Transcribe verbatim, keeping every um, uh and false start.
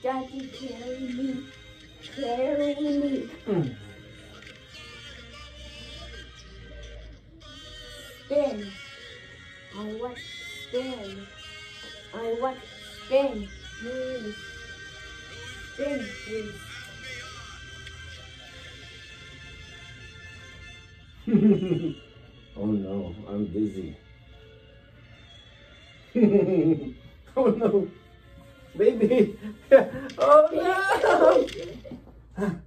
Daddy, carry me. Carry me. Mm. Spin. I want spin. I want spin. Please. Spin, please. Oh no, I'm dizzy. Oh no, baby. Oh no.